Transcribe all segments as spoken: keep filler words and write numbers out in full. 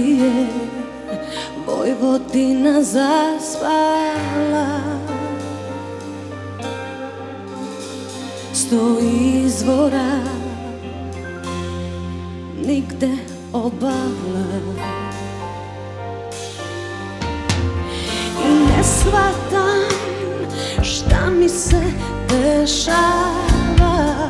tebi je Vojvodina zaspala. Sto izvora, nigde obala. I ne shvatam šta mi se dešava.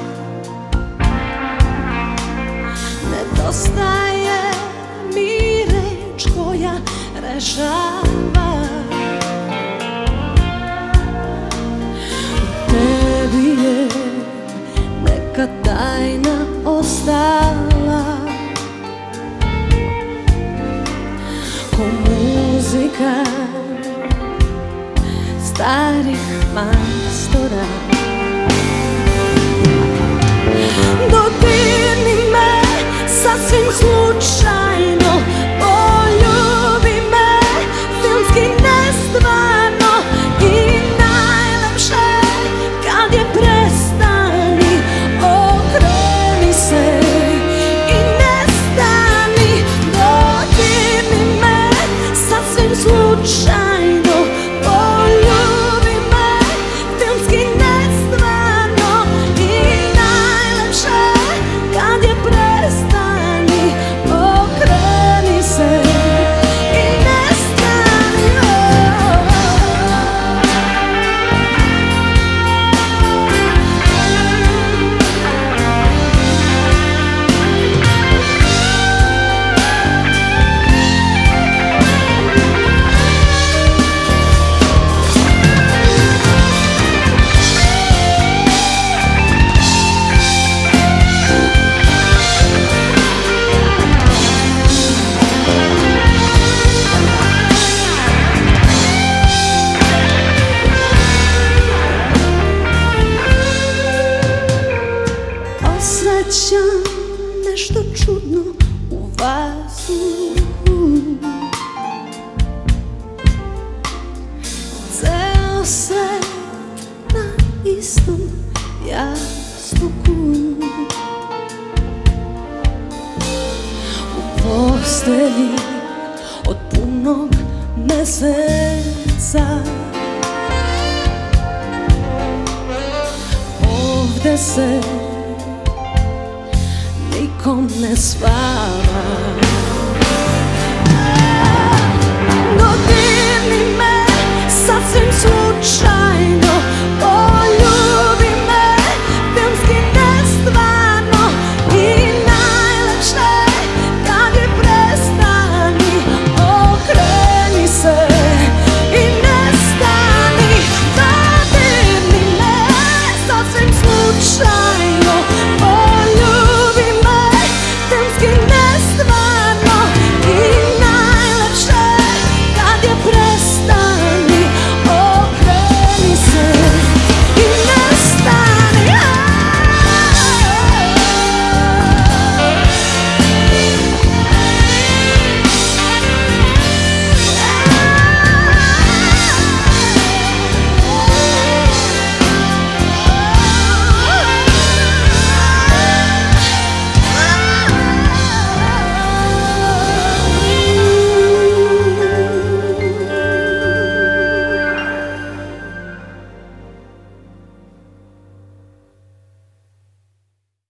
Nedostaje mi reč koja rešava. U tebi je neka tajna ostala, ko muzika starih majstora. Dodirni me sasvim slučajno, poljubi me filmski nestvarno i najlepše kad je prestani, okreni se i nestani. Dodirni me sasvim slučajno, poljubi me filmski nestvarno i najlepše kad je prestani, okreni se i nestani. Osjećam nešto čudno u vazduhu, ceo svet na istom jastuku. U postelji od punog meseca, ovde se nikom ne spava.